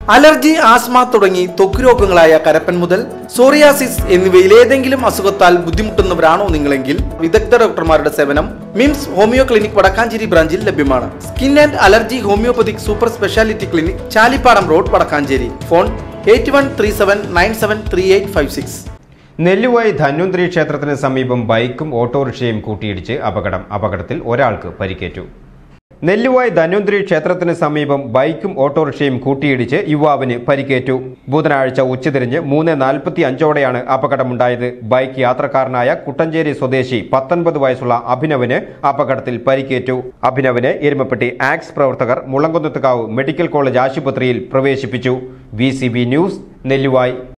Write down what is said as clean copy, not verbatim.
Allergy, asthma തുടങ്ങി ത്വക്ക് രോഗങ്ങളായ കരപ്പൻ മുതൽ സോറിയാസിസ് എന്നിവയിൽ ഏതെങ്കിലും അസുഖത്താൽ ബുദ്ധിമുട്ടുന്നവരാണോ നിങ്ങളെങ്കിൽ വിദഗ്ധ ഡോക്ടർമാരുടെ സേവനം മിംസ് ഹോമിയോ ക്ലിനിക് വടക്കാഞ്ചേരി ബ്രാഞ്ചിൽ ലഭ്യമാണ്. Skin and allergy homeopathic super speciality clinic, Chalippadam road, Vadakkanchery. Phone 8137973856. Nelluvayi Dhanwantari ക്ഷേത്രത്തിന് സമീപം ബൈക്കും ഓട്ടോറിക്ഷയും കൂട്ടിയിടിച്ച് അപകടത്തിൽ ഒരാൾക്ക് പരിക്കേറ്റു. നെല്ലുവായി ധന്വന്തരി ക്ഷേത്രത്തിന് സമീപം ബൈക്കും ഓട്ടോറിക്ഷയും കൂട്ടിയിടിച്ച് യുവാവിന് പരിക്കേറ്റു. ബുധനാഴ്ച ഉച്ചതിരിഞ്ഞ് 3:45ഓടെയാണ് അപകടമുണ്ടായത്. ബൈക്ക് യാത്രക്കാരനായ കുട്ടഞ്ചേരി സ്വദേശി 19 വയസ്സുള്ള അഭിനവിന് അപകടത്തിൽ പരിക്കേറ്റു. അഭിനവിനെ എരുമപ്പെട്ടി ആക്സ് പ്രവർത്തകർ മുളങ്കുന്നത്തുകാവ് മെഡിക്കൽ കോളേജ് ആശുപത്രിയിൽ പ്രവേശിപ്പിച്ചു. VCB news, Nelluvai.